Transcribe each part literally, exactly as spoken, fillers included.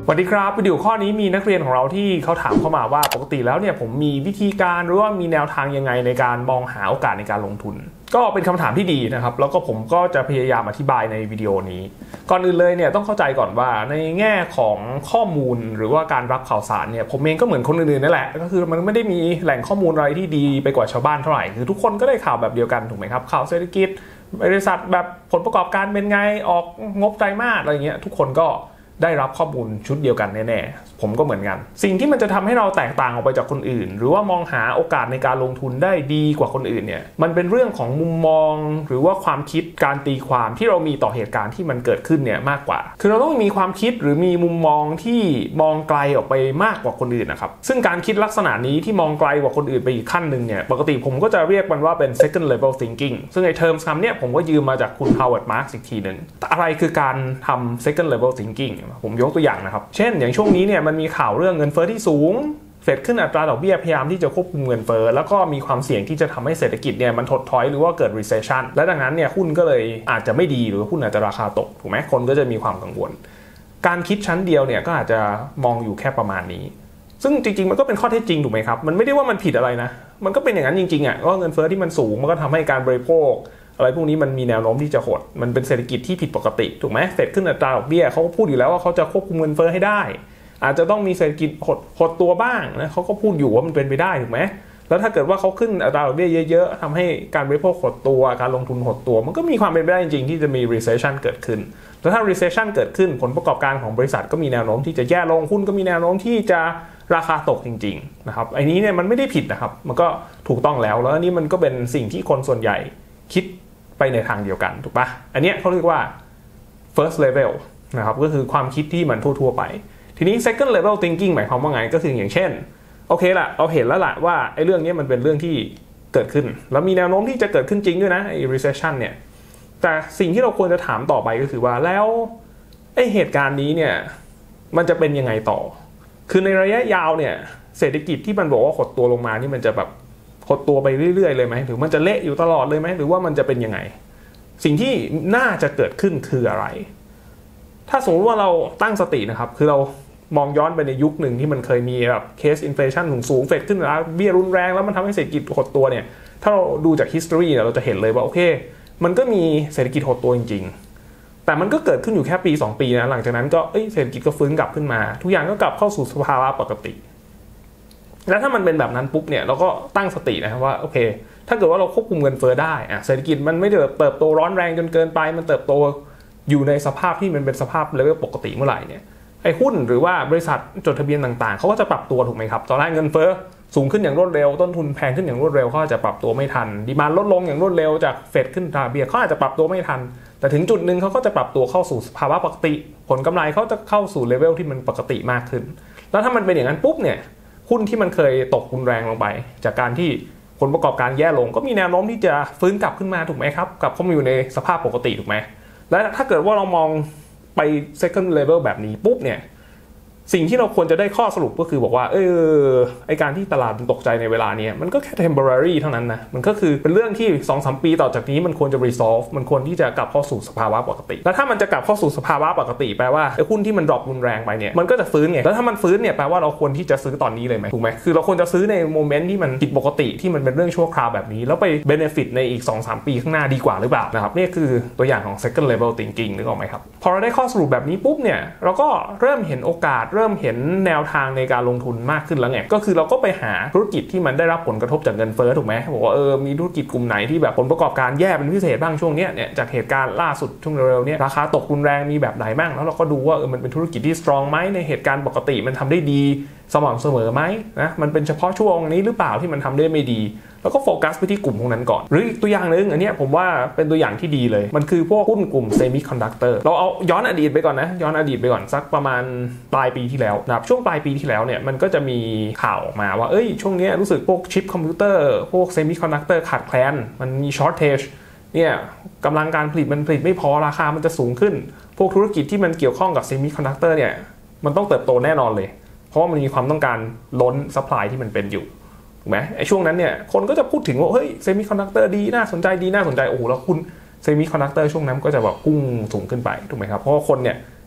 สวัสดีครับวิดีโอข้อนี้มีนักเรียนของเราที่เขาถามเข้ามาว่าปกติแล้วเนี่ยผมมีวิธีการหรือว่ามีแนวทางยังไงในการมองหาโอกาสในการลงทุนก็เป็นคำถามที่ดีนะครับแล้วก็ผมก็จะพยายามอธิบายในวิดีโอนี้ก่อนอื่นเลยเนี่ยต้องเข้าใจก่อนว่าในแง่ของข้อมูลหรือว่าการรับข่าวสารเนี่ยผมเองก็เหมือนคนอื่นๆนั่นแหละก็คือมันไม่ได้มีแหล่งข้อมูลอะไรที่ดีไปกว่าชาวบ้านเท่าไหร่คือทุกคนก็ได้ข่าวแบบเดียวกันถูกไหมครับข่าวเศรษฐกิจบริษัทแบบผลประกอบการเป็นไงออกงบไตรมาสอะไรเงี้ยทุกคนก็ได้รับข้อมูลชุดเดียวกันแน่ๆผมก็เหมือนกันสิ่งที่มันจะทำให้เราแตกต่างออกไปจากคนอื่นหรือว่ามองหาโอกาสในการลงทุนได้ดีกว่าคนอื่นเนี่ยมันเป็นเรื่องของมุมมองหรือว่าความคิดการตีความที่เรามีต่อเหตุการณ์ที่มันเกิดขึ้นเนี่ยมากกว่าคือเราต้องมีความคิดหรือมีมุมมองที่มองไกลออกไปมากกว่าคนอื่นนะครับซึ่งการคิดลักษณะนี้ที่มองไกลกว่าคนอื่นไปอีกขั้นหนึ่งเนี่ยปกติผมก็จะเรียกมันว่าเป็น second level thinking ซึ่งไอ้ terms คำเนี่ยผมก็ยืมมาจากคุณ Howard Marks อีกทีนึงอะไรคือการทำ second level thinking ผมยกตัวอย่างนะครับเช่นอย่างช่วงนี้เนี่ยมันมีข่าวเรื่องเงินเฟ้อที่สูงเฟดขึ้นอัตราดอกเบี้ยพยายามที่จะควบคุมเงินเฟ้อแล้วก็มีความเสี่ยงที่จะทำให้เศรษฐกิจเนี่ยมันถดถอยหรือว่าเกิด recession และดังนั้นเนี่ยหุ้นก็เลยอาจจะไม่ดีหรือหุ้นอาจจะราคาตกถูกไหมคนก็จะมีความกังวลการคิดชั้นเดียวเนี่ยก็อาจจะมองอยู่แค่ประมาณนี้ซึ่งจริงๆมันก็เป็นข้อเท็จจริงถูกไหมครับมันไม่ได้ว่ามันผิดอะไรนะมันก็เป็นอย่างนั้นจริงๆอ่ะก็เงินเฟ้อที่มันสูงมันก็ทำให้การบริโภคอะไรพวกนี้มันมีแนวโน้มที่จะหดมันเป็นเศรษฐกิจที่ผิดปกติถูกไหมเฟดขึ้นอัตราดอกเบี้ยเขาก็พูดอยู่แล้วว่าเขาจะควบคุมเงินเฟ้อให้ได้อาจจะต้องมีเศรษฐกิจหดหดตัวบ้างนะเขาก็พูดอยู่ว่ามันเป็นไปได้ถูกไหมแล้วถ้าเกิดว่าเขาขึ้นอัตราดอกเบี้ยเยอะๆทำให้การบริโภคหดตัวการลงทุนหดตัวมันก็มีความเป็นไปได้จริงๆที่จะมี recession เกิดขึ้นแล้วถ้า recession เกิดขึ้นผลประกอบการของบริษัทก็มีแนวโน้มที่จะแย่ลงหุ้นก็มีแนวโน้มที่จะราคาตกจริงๆนะครับไอ้นี้เนี่ยมันไม่ได้ผิดนะครับมันก็ถูกต้องแล้วแล้วอันนี้มันก็เป็นสิ่งที่คนส่วนใหญ่คิดไปในทางเดียวกันถูกปะอันนี้เขาเรียกว่า first level นะครับก็คือความคิดที่มันทั่วๆไปทีนี้ second level thinking หมายความว่าไงก็คืออย่างเช่นโอเคละเราเห็นแล้วล่ะว่าไอ้เรื่องนี้มันเป็นเรื่องที่เกิดขึ้นแล้วมีแนวโน้มที่จะเกิดขึ้นจริงด้วยนะไอ้ recession เนี่ยแต่สิ่งที่เราควรจะถามต่อไปก็คือว่าแล้วไอ้เหตุการณ์นี้เนี่ยมันจะเป็นยังไงต่อคือในระยะยาวเนี่ยเศรษฐกิจที่มันบอกว่าหดตัวลงมานี่มันจะแบบหดตัวไปเรื่อยๆเลยไหมหรือมันจะเละอยู่ตลอดเลยไหมหรือว่ามันจะเป็นยังไงสิ่งที่น่าจะเกิดขึ้นคืออะไรถ้าสมมติว่าเราตั้งสตินะครับคือเรามองย้อนไปในยุคหนึ่งที่มันเคยมีแบบเคสอินเฟลชันสูงๆเฟดขึ้นแล้วเบี้ยรุนแรงแล้วมันทำให้เศรษฐกิจหดตัวเนี่ยถ้าเราดูจาก history เนี่ยเราจะเห็นเลยว่าโอเคมันก็มีเศรษฐกิจหดตัวจริงๆแต่มันก็เกิดขึ้นอยู่แค่ปีสองปีนะหลังจากนั้นก็เศรษฐกิจก็ฟื้นกลับขึ้นมาทุกอย่างก็กลับเข้าสู่สภาวะปกติแล้วถ้ามันเป็นแบบนั้นปุ๊บเนี่ยเราก็ตั้งสตินะครับว่าโอเคถ้าเกิดว่าเราควบคุมเงินเฟ้อได้อะเศรษฐกิจมันไม่ได้เติบโตร้อนแรงจนเกินไปมันเติบโตอยู่ในสภาพที่มันเป็นสภาพเลเวลปกติเมื่อไหร่เนี่ยไอ้หุ้นหรือว่าบริษัทจดทะเบียนต่างๆเขาก็จะปรับตัวถูกไหมครับตอนแรกเงินเฟ้อสูงขึ้นอย่างรวดเร็วต้นทุนแพงขึ้นอย่างรวดเร็วเขาจะปรับตัวไม่ทันดีมานด์ลดลงอย่างรวดเร็วจากเฟดขึ้นดอกเบี้ยเขาอาจจะปรับตัวไม่ทันแต่ถึงจุดนึงเขาก็จะปรับตัวเข้าสู่ภาวะปกติผลกำไรเขาจะเข้าสู่เลเวลที่มันปกติมากขึ้นแล้วถ้ามันเป็นอย่างนั้นปุ๊บเนี่ยหุ้นที่มันเคยตกรุนแรงลงไปจากการที่ผลประกอบการแย่ลงก็มีแนวโน้มที่จะฟื้นกลับขึ้นมาถูกไหมครับกลับเข้ามาอยู่ในสภาพปกติถูกไหมและถ้าเกิดว่าเรามองไป second level แบบนี้ปุ๊บเนี่ยสิ่งที่เราควรจะได้ข้อสรุปก็คือบอกว่าเออไอการที่ตลาดมันตกใจในเวลานี้มันก็แค่ temporary เท่านั้นนะมันก็คือเป็นเรื่องที่ สองถึงสาม ปีต่อจากนี้มันควรจะ resolve มันควรที่จะกลับเข้าสู่สภาวะปกติแล้วถ้ามันจะกลับเข้าสู่สภาวะปกติแปลว่าไอหุ้นที่มันดรอปรุนแรงไปเนี่ยมันก็จะฟื้นไงแล้วถ้ามันฟื้นเนี่ยแปลว่าเราควรที่จะซื้อตอนนี้เลยไหมถูกไหมคือเราควรจะซื้อในโมเมนต์ที่มันผิดปกติที่มันเป็นเรื่องชั่วคราวแบบนี้แล้วไป benefit ในอีก สองถึงสาม ปีข้างหน้าดีกว่าหรือเปล่านะครับนี่คือตัวอย่างของ second level thinking นึกออกไหมครับพอเราได้ข้อสรุปแบบนี้ปุ๊บเนี่ยเราก็เริ่มเห็นโอกาสเริ่มเห็นแนวทางในการลงทุนมากขึ้นแล้วไงก็คือเราก็ไปหาธุรกิจที่มันได้รับผลกระทบจากเงินเฟ้อถูกไหมบอกว่าเออมีธุรกิจกลุ่มไหนที่แบบผลประกอบการแย่เป็นพิเศษบ้างช่วงนี้เนี่ยจากเหตุการณ์ล่าสุดช่วงเร็วๆนี้ราคาตกรุนแรงมีแบบไหนบ้างแล้วเราก็ดูว่าเออมันเป็นธุรกิจที่ strong ไหมในเหตุการณ์ปกติมันทำได้ดีสม่ำเสมอไหมนะมันเป็นเฉพาะช่วงนี้หรือเปล่าที่มันทำได้ไม่ดีแล้วก็โฟกัสไปที่กลุ่มพวกนั้นก่อนหรืออีกตัวอย่างนึงอันนี้ผมว่าเป็นตัวอย่างที่ดีเลยมันคือพวกหุ้นกลุ่มเซมิคอนดักเตอร์เราเอาย้อนอดีตไปก่อนนะย้อนอดีตไปก่อนสักประมาณปลายปีที่แล้วนะครับช่วงปลายปีที่แล้วเนี่ยมันก็จะมีข่าวออกมาว่าเอ้ยช่วงนี้รู้สึกพวกชิปคอมพิวเตอร์พวกเซมิคอนดักเตอร์ขาดแคลนมันมีช็อตเทจเนี่ยกำลังการผลิตมันผลิตไม่พอราคามันจะสูงขึ้นพวกธุรกิจที่มันเกี่ยวข้องกับเซมิคอนดักเตอร์เนี่ยมันต้องเติบโตแน่นอนเลยเพราะว่ามันมีความต้องการล้นซัพพลายที่มันเป็นอยู่ถูกไหมไอ้ช่วงนั้นเนี่ยคนก็จะพูดถึงว่าเฮ้ยเซมิคอนดักเตอร์ดีน่าสนใจดีน่าสนใจโอ้โหแล้วคุณเซมิคอนดักเตอร์ช่วงนั้นก็จะแบบพุ่งสูงขึ้นไปถูกไหมครับเพราะว่าคนเนี่ย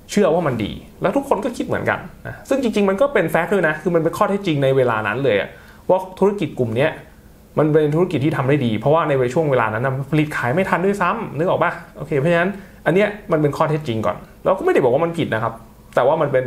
เชื่อว่ามันดีแล้วทุกคนก็คิดเหมือนกันนะซึ่งจริงๆมันก็เป็นแฟกต์ด้วยนะคือมันเป็นข้อเท็จจริงในเวลานั้นเลยว่าธุรกิจกลุ่มนี้มันเป็นธุรกิจที่ทำได้ดีเพราะว่าในช่วงเวลานั้นผลิตขายไม่ทันด้วยซ้ำนึกออกป่ะโอเคเพราะฉะนั้นอันเนี้ยมันเป็นข้อเท็จจริงก่อนเราก็ไม่ได้บอกว่ามันผิดนะครับแต่ว่ามันเป็น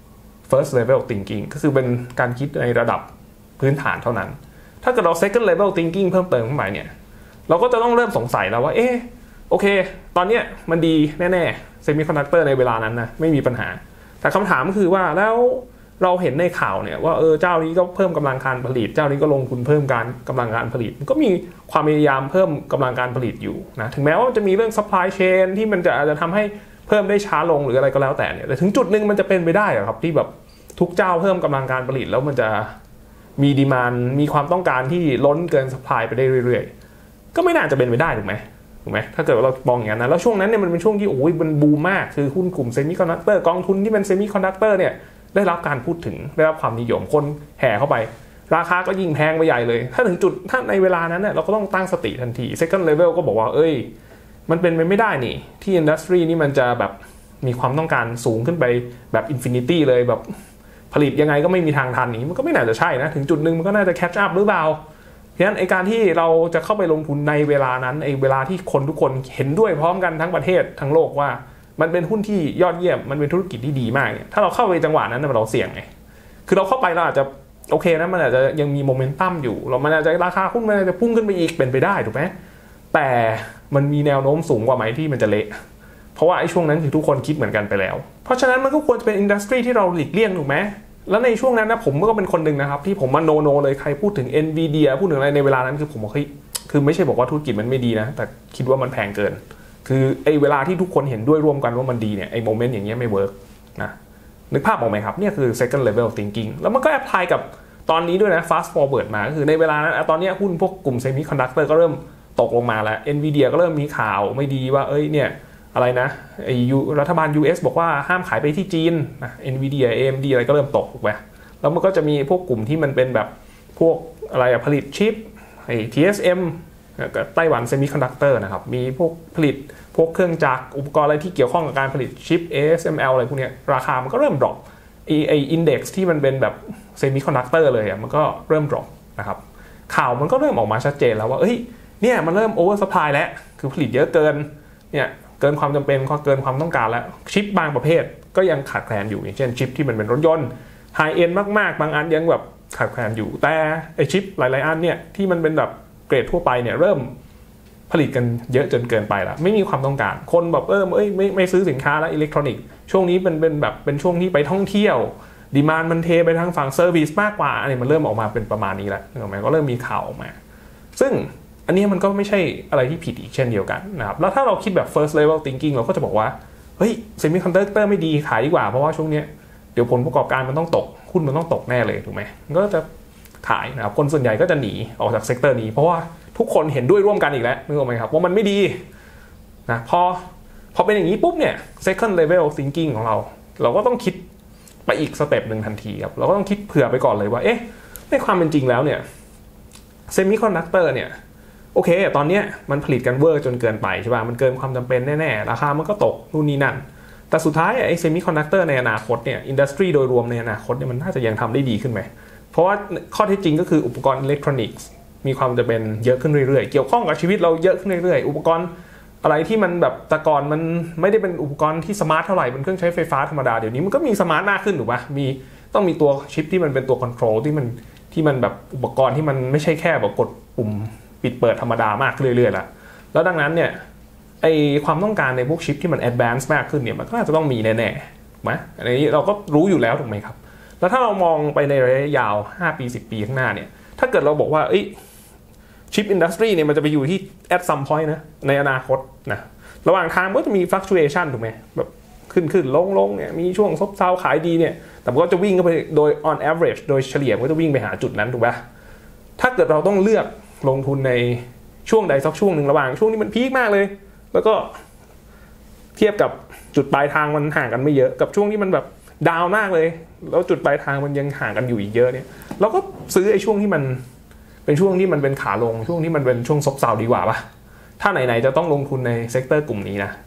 first level thinking ก็คือเป็นการคิดในระดับพื้นฐานเท่านั้นถ้าเกิดเรา second level thinking เพิ่มเติมขึ้นไปเนี่ยเราก็จะต้องเริ่มสงสัยแล้วว่าเอ๊ะโอเคตอนเนี้ยมันดีแน่ๆเซมิคอนดักเตอร์ในเวลานั้นนะไม่มีปัญหาแต่คำถามก็คือว่าแล้วเราเห็นในข่าวเนี่ยว่าเออเจ้านี้ก็เพิ่มกำลังการผลิตเจ้านี้ก็ลงทุนเพิ่มการกำลังการผลิตก็มีความพยายามเพิ่มกำลังการผลิตอยู่นะถึงแม้ว่าจะมีเรื่อง supply chain ที่มันจะอาจจะทำให้เพิ่มได้ช้าลงหรืออะไรก็แล้วแต่เนี่ยแต่ถึงจุดนึงมันจะเป็นไปได้ครับที่แบบทุกเจ้าเพิ่มกำลังการผลิตแล้วมันจะมีดีมานด์มีความต้องการที่ล้นเกิน supply ไปได้เรื่อยๆก็ไม่น่าจะเป็นไปได้ถูกไหมถูกไหมถ้าเกิดเรามองอย่างนั้นนะแล้วช่วงนั้นเนี่ยมันเป็นช่วงที่โอ้ยมันบูมมากคือหุ้นกลุ่มเซมิคอนดักเตอร์กองทุนที่เป็นเซมิคอนดักเตอร์เนี่ยได้รับการพูดถึงได้รับความนิยมคนแห่เข้าไปราคาก็ยิ่งแพงไปใหญ่เลยถ้าถึงจุดถ้าในเวลานั้นเนี่ยเราก็ต้องตั้งสติทันที second level ก็บอกว่าเอ้ยมันเป็นไปไม่ได้นี่ที่อินดัสทรีนี่มันจะแบบมีความต้องการสูงขึ้นไปแบบอินฟินิตี้เลยแบบผลิตยังไงก็ไม่มีทางทันนี้มันก็ไม่น่าจะใช่นะถึงจุดนึงมันก็น่าจะแคชอัพหรือเปล่าเพราะฉะนั้นไอการที่เราจะเข้าไปลงทุนในเวลานั้นไอเวลาที่คนทุกคนเห็นด้วยพร้อมกันทั้งประเทศทั้งโลกว่ามันเป็นหุ้นที่ยอดเยี่ยมมันเป็นธุรกิจที่ดีมากเนี่ยถ้าเราเข้าไปจังหวะนั้นเราเสี่ยงไงคือเราเข้าไปเราอาจจะโอเคนะมันอาจจะยังมีโมเมนตัมอยู่เรามันอาจจะราคาหุ้นมันอาจจะพุ่งขึ้นไปอีกเป็นไปได้ถูกไหมแต่มันมีแนวโน้มสูงกว่าไหมที่มันจะเละเพราะว่าไอ้ช่วงนั้นคือทุกคนคิดเหมือนกันไปแล้วเพราะฉะนั้นมันก็ควรจะเป็นอินดัสทรีที่เราหลีกเลี่ยงถูกไหมแล้วในช่วงนั้นนะผมก็เป็นคนหนึ่งนะครับที่ผมมาโนโนเลยใครพูดถึง Nvidia พูดถึงอะไรในเวลานั้นคือผมบอกเฮ้ยคือไม่ใช่บอกว่าธุรกิจมันไม่ดีนะแต่คิดว่ามันแพงเกินคือไอ้เวลาที่ทุกคนเห็นด้วยร่วมกันว่ามันดีเนี่ยไอ้โมเมนต์อย่างเงี้ยไม่เวิร์กนะนึกภาพออกไหมครับเนี่ยคือ second level thinking แล้วมันก็แอพพลายกับตอนนี้ด้วยนะ fast forward มาก็คือในเวลานั้นตอนนี้หุ้นพวกกลุ่ม semiconductor ก็เริ่มตกลงมาแล้ว Nvidia ก็เริ่มมีข่าวไม่ดีว่าเอ้ยเนี่ยอะไรนะไอ้รัฐบาล ยู เอส บอกว่าห้ามขายไปที่จีนนะ Nvidia เอ เอ็ม ดี อะไรก็เริ่มตกถูกไหมแล้วมันก็จะมีพวกกลุ่มที่มันเป็นแบบพวกอะไรผลิตชิปไอ้ ที เอส เอ็ม กับไต้หวันเซมิคอนดักเตอร์นะครับมีพวกผลิตพวกเครื่องจักรอุปกรณ์อะไรที่เกี่ยวข้องกับการผลิตชิป เอ เอส เอ็ม แอล อะไรพวกนี้ราคามันก็เริ่มดรอปไอ้ไอ้อินเด็กซ์ที่มันเป็นแบบเซมิคอนดักเตอร์เลยอ่ะมันก็เริ่มดรอปนะครับข่าวมันก็เริ่มออกมาชัดเจนแล้วว่าเอ้ยเนี่ยมันเริ่มโอเวอร์ซัพพลายแล้วคือผลิตเยอะเกินเนี่ยเกินความจำเป็นเกินความต้องการแล้วชิปบางประเภทก็ยังขาดแคลนอยู่อย่างเช่นชิปที่มันเป็นรถยนต์ไฮเอ็นมากๆบางอันยังแบบขาดแคลนอยู่แต่ไอชิปหลายๆอันเนี่ยที่มันเป็นแบบเกรดทั่วไปเนี่ยเริ่มผลิตกันเยอะจนเกินไปแล้วไม่มีความต้องการคนแบบเออเอ้ยไม่ไม่ซื้อสินค้าแล้วอิเล็กทรอนิกส์ช่วงนี้เป็นเป็นแบบเป็นช่วงที่ไปท่องเที่ยวดีมานด์มันเทไปทางฝั่งเซอร์วิสมากกว่าอันนี้มันเริ่มออกมาเป็นประมาณนี้แล้วถูกไหมก็เริ่มมีข่าวออกมาซึ่งอันนี้มันก็ไม่ใช่อะไรที่ผิดอีกเช่นเดียวกันนะครับแล้วถ้าเราคิดแบบ first level thinking เราก็จะบอกว่าเฮ้ยเซมิคอนดักเตอร์ไม่ดีขายดีกว่าเพราะว่าช่วงนี้เดี๋ยวผลประกอบการมันต้องตกหุ้นมันต้องตกแน่เลยถูกไหมก็จะขายนะครับคนส่วนใหญ่ก็จะหนีออกจากเซกเตอร์นี้เพราะว่าทุกคนเห็นด้วยร่วมกันอีกแล้วนึกออกไหมครับว่ามันไม่ดีนะพอพอเป็นอย่างนี้ปุ๊บเนี่ย second level thinking ของเราเราก็ต้องคิดไปอีกสเต็ปหนึ่งทันทีครับเราก็ต้องคิดเผื่อไปก่อนเลยว่าเอ๊ะในความเป็นจริงแล้วเนี่ยเซมิคอนดักเตอร์เนี่ยโอเคตอนนี้มันผลิตกันเวอร์จนเกินไปใช่ป่ะมันเกินความจำเป็นแน่ๆราคามันก็ตกนู่นนี่นั่นแต่สุดท้ายไอ้เซมิคอนดักเตอร์ในอนาคตเนี่ยอินดัสทรีโดยรวมในอนาคตเนี่ยมันน่าจะยังทำได้ดีขึ้นไหมเพราะว่าข้อเท็จจริงก็คืออุปกรณ์อิเล็กทรอนิกส์มีความจำเป็นเยอะขึ้นเรื่อยๆเกี่ยวข้องกับชีวิตเราเยอะขึ้นเรื่อยๆอุปกรณ์อะไรที่มันแบบแต่ก่อนมันไม่ได้เป็นอุปกรณ์ที่สมาร์ทเท่าไหร่เป็นเครื่องใช้ไฟฟ้าธรรมดาเดี๋ยวนี้มันก็มีสมาร์ทมากขึ้นถูกป่ะมีต้องมีตัวชิปที่มันเป็นตัวคอนโทรลที่มันที่มันแบบอุปกรณ์ที่มันไม่ใช่แค่แบบกดปุ่มปิดเปิดธรรมดามากขึ้นเรื่อยๆละแล้วดังนั้นเนี่ยไอความต้องการในพวกชิปที่มันแอดวานซ์มากขึ้นเนี่ยมันก็น่าจะต้องมีแน่ๆไหมอันนี้เราก็รู้อยู่แล้วถูกไหมครับแล้วถ้าเรามองไปในระยะยาวห้าปีสิบปีข้างหน้าเนี่ยถ้าเกิดเราบอกว่าเอ้ยชิปอินดัสทรีเนี่ยมันจะไปอยู่ที่ at some point นะในอนาคตนะระหว่างทางก็จะมี fluctuation ถูกไหมแบบขึ้นขึ้นลงลงเนี่ยมีช่วงซบเซาขายดีเนี่ยแต่มันก็จะวิ่งเข้าไปโดย on average โดยเฉลี่ยมันก็จะวิ่งไปหาจุดนั้นถูกป่ะถ้าเกิดเราต้องเลือกลงทุนในช่วงใดสักช่วงหนึ่งระหว่างช่วงนี้มันพีคมากเลยแล้วก็เทียบกับจุดปลายทางมันห่างกันไม่เยอะกับช่วงที่มันแบบดาวมากเลยแล้วจุดปลายทางมันยังห่างกันอยู่อีกเยอะเนี่ยเราก็ซื้อไอ้ช่วงที่มันเป็นช่วงที่มันเป็นขาลงช่วงที่มันเป็นช่วงซบเซาดีกว่าป่ะถ้าไหนๆจะต้องลงทุนในเซกเตอร์กลุ่มนี้นะ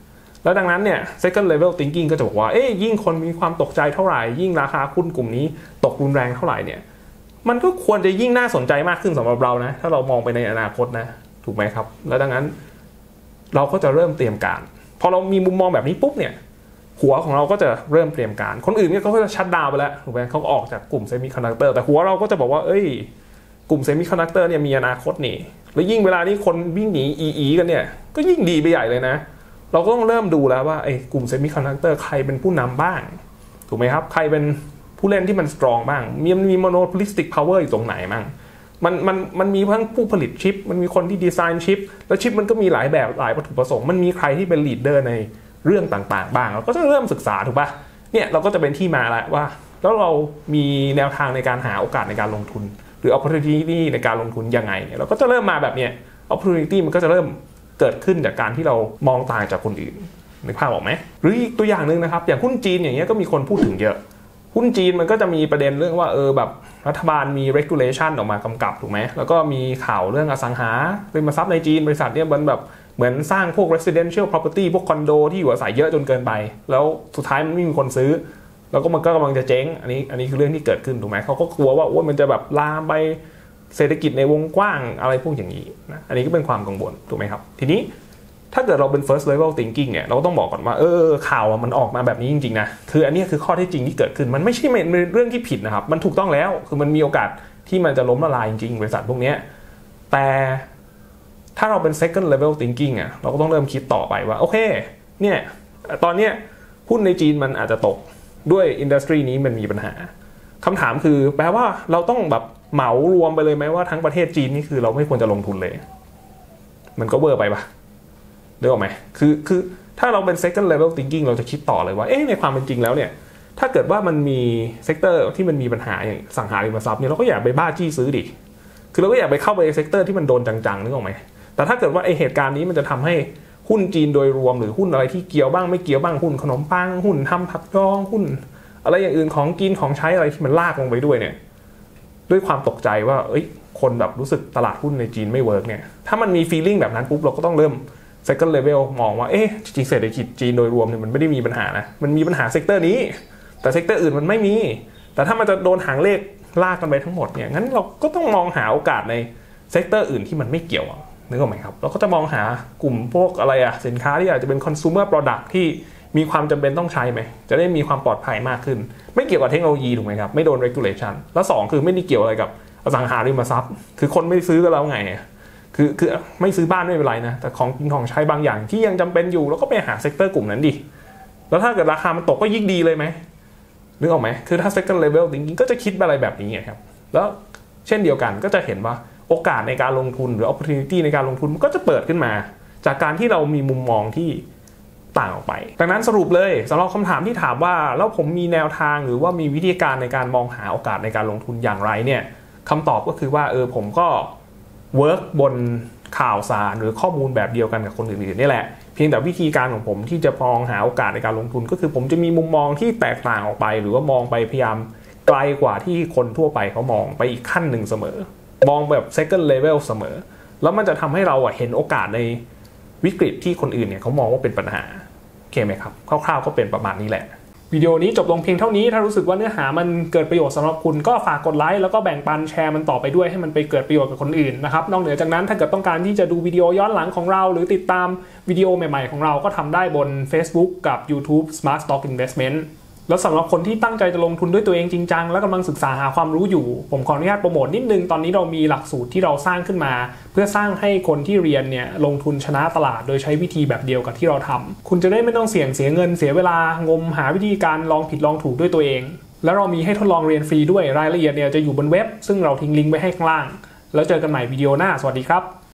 แล้วดังนั้นเนี่ย second level thinking ก็จะบอกว่าเอ๊ยยิ่งคนมีความตกใจเท่าไหร่ยิ่งราคาหุ้นกลุ่มนี้ตกรุนแรงเท่าไหร่เนี่ยมันก็ควรจะยิ่งน่าสนใจมากขึ้นสำหรับเรานะถ้าเรามองไปในอนาคตนะถูกไหมครับแล้วดังนั้นเราก็จะเริ่มเตรียมการพอเรามีมุมมองแบบนี้ปุ๊บเนี่ยหัวของเราก็จะเริ่มเตรียมการคนอื่นเนี่ยเขาก็จะชัตดาวน์ไปแล้วถูกไหมเขาออกจากกลุ่มเซมิคอนดักเตอร์แต่หัวเราก็จะบอกว่าเอ้ยกลุ่มเซมิคอนดักเตอร์เนี่ยมีอนาคตนี่แล้วยิ่งเวลานี้คนวิ่งหนีอีอีกันเนี่ยก็ยิ่งดีไปใหญ่เลยนะเราก็ต้องเริ่มดูแล้วว่าไอ้กลุ่มเซมิคอนดักเตอร์ใครเป็นผู้นำบ้างถูกไหมครับใครเป็นผู้เล่นที่มันสตรองบ้างมีมันมีโมโนโพลิสติกพาวเวอร์อยู่ตรงไหนบ้างมันมันมันมีทั้งผู้ผลิตชิปมันมีคนที่ดีไซน์ชิปแล้วชิปมันก็มีหลายแบบหลายวัตถุประสงค์มันมีใครที่เป็นลีดเดอร์ในเรื่องต่างๆบ้างเราก็จะเริ่มศึกษาถูกป่ะเนี่ยเราก็จะเป็นที่มาแล้วว่าแล้วเรามีแนวทางในการหาโอกาสในการลงทุนหรือ opportunity ในการลงทุนยังไงเนี่ยเราก็จะเริ่มมาแบบเนี้ย opportunity มันก็จะเริ่มเกิดขึ้นจากการที่เรามองต่างจากคนอื่นนึกภาพออกไหมหรืออีกตัวอย่างนึงนะครับอย่างหุ้นจีนอย่างเงี้ยก็มีคนพูดถึงเยอะหุ้นจีนมันก็จะมีประเด็นเรื่องว่าเออแบบรัฐบาลมี regulation ออกมากำกับถูกไหมแล้วก็มีข่าวเรื่องอสังหาริมทรัพย์ในจีนบริษัทเนี่ยมันแบบเหมือนสร้างพวก residential property พวกคอนโดที่อยู่อาศัยเยอะจนเกินไปแล้วสุดท้ายมันไม่มีคนซื้อแล้วก็มันก็กำลังจะเจ๊งอันนี้อันนี้คือเรื่องที่เกิดขึ้นถูกไหมเขาก็กลัวว่าโอ้มันจะแบบลามไปเศรษฐกิจในวงกว้างอะไรพวกอย่างนี้นะอันนี้ก็เป็นความกังวลถูกไหมครับทีนี้ถ้าเกิดเราเป็น first level thinking เนี่ยเราก็ต้องบอกก่อนว่าเออข่าวมันออกมาแบบนี้จริงๆนะคืออันนี้คือข้อเท็จจริงที่เกิดขึ้นมันไม่ใช่เรื่องที่ผิดนะครับมันถูกต้องแล้วคือมันมีโอกาสที่มันจะล้มละลายจริงๆบริษัทพวกนี้แต่ถ้าเราเป็น second level thinking อ่ะเราก็ต้องเริ่มคิดต่อไปว่าโอเคเนี่ยตอนเนี้ยหุ้นในจีนมันอาจจะตกด้วยอินดัสทรีนี้มันมีปัญหาคำถามคือแปลว่าเราต้องแบบเหมารวมไปเลยไหมว่าทั้งประเทศจีนนี่คือเราไม่ควรจะลงทุนเลยมันก็เวอร์ไปปะได้ออกไหมคือคือถ้าเราเป็น second level thinking เราจะคิดต่อเลยว่าเอ๊ะในความเป็นจริงแล้วเนี่ยถ้าเกิดว่ามันมีเซกเตอร์ที่มันมีปัญหาอย่างสังหาริมทรัพย์เนี่ยเราก็อยากไปบ้าจี้ซื้อดิคือเราก็อยากไปเข้าไปในเซกเตอร์ที่มันโดนจังๆนึกออกไหมแต่ถ้าเกิดว่าไอเหตุการณ์นี้มันจะทำให้หุ้นจีนโดยรวมหรือหุ้นอะไรที่เกี่ยวบ้างไม่เกี่ยวบ้างหุ้นขนมปังหุ้นทำผักดองหุ้นอะไรอย่างอื่นของกินของใช้อะไรที่มันลากลงไปด้วยเนี่ยด้วยความตกใจว่าเอ้ยคนแบบรู้สึกตลาดหุ้นในจีนไม่เวิร์กเนี่ยถ้ามันมี feeling แบบนั้นปุ๊บเราก็ต้องเริ่ม second level มองว่าเอ๊ะจริงๆเศรษฐกิจจีนโดยรวมเนี่ยมันไม่ได้มีปัญหานะมันมีปัญหาเซกเตอร์นี้แต่เซกเตอร์อื่นมันไม่มีแต่ถ้ามันจะโดนหางเลขลากกันไปทั้งหมดเนี่ยงั้นเราก็ต้องมองหาโอกาสในเซกเตอร์อื่นที่มันไม่เกี่ยวนึกออกไหมครับเราก็จะมองหากลุ่มพวกอะไรอะสินค้าที่อาจจะเป็น consumer product ที่มีความจำเป็นต้องใช้ไหมจะได้มีความปลอดภัยมากขึ้นไม่เกี่ยวกับเทคโนโลยีถูกไหมครับไม่โดน regulation แล้วสองคือไม่ได้เกี่ยวอะไรกับอสังหาริมทรัพย์คือคนไม่ซื้อก็แล้วไงคือคือไม่ซื้อบ้านไม่เป็นไรนะแต่ของกินของใช้บางอย่างที่ยังจำเป็นอยู่แล้วก็ไปหาเซกเตอร์กลุ่มนั้นดิแล้วถ้าเกิดราคามันตกก็ยิ่งดีเลยไหมนึกออกไหมคือถ้า second level thinking ก็จะคิดอะไรแบบนี้ครับแล้วเช่นเดียวกันก็จะเห็นว่าโอกาสในการลงทุนหรือ opportunity ในการลงทุนมันก็จะเปิดขึ้นมาจากการที่เรามีมุมมองที่ต่างออกไปดังนั้นสรุปเลยสำหรับคำถามที่ถามว่าแล้วผมมีแนวทางหรือว่ามีวิธีการในการมองหาโอกาสในการลงทุนอย่างไรเนี่ยคำตอบก็คือว่าเออผมก็เวิร์กบนข่าวสารหรือข้อมูลแบบเดียวกันกับคนอื่นๆนี่แหละเพียงแต่วิธีการของผมที่จะมองหาโอกาสในการลงทุนก็คือผมจะมีมุมมองที่แตกต่างออกไปหรือว่ามองไปพยายามไกลกว่าที่คนทั่วไปเขามองไปอีกขั้นหนึ่งเสมอมองแบบ second level เสมอแล้วมันจะทำให้เราเห็นโอกาสในวิกฤตที่คนอื่นเนี่ยเขามองว่าเป็นปัญหาโอเคไหมครับคร่าวๆก็เป็นประมาณนี้แหละวิดีโอนี้จบลงเพียงเท่านี้ถ้ารู้สึกว่าเนื้อหามันเกิดประโยชน์สำหรับคุณก็ฝากกดไลค์แล้วก็แบ่งปันแชร์มันต่อไปด้วยให้มันไปเกิดประโยชน์กับคนอื่นนะครับนอกเหนือจากนั้นถ้าเกิดต้องการที่จะดูวิดีโอย้อนหลังของเราหรือติดตามวิดีโอใหม่ๆของเราก็ทำได้บน Facebook กับ YouTube Smart Stock Investment แล้วสำหรับคนที่ตั้งใจจะลงทุนด้วยตัวเองจริงจังและกำลังศึกษาหาความรู้อยู่ผมขออนุญาตโปรโมทนิดนึงตอนนี้เรามีหลักสูตรที่เราสร้างขึ้นมาเพื่อสร้างให้คนที่เรียนเนี่ยลงทุนชนะตลาดโดยใช้วิธีแบบเดียวกับที่เราทำคุณจะได้ไม่ต้องเสี่ยงเสียเงินเสียเวลางมหาวิธีการลองผิดลองถูกด้วยตัวเองแล้วเรามีให้ทดลองเรียนฟรีด้วยรายละเอียดเนี่ยจะอยู่บนเว็บซึ่งเราทิ้งลิงก์ไว้ให้ข้างล่างแล้วเจอกันใหม่วิดีโอหน้าสวัสดีครับ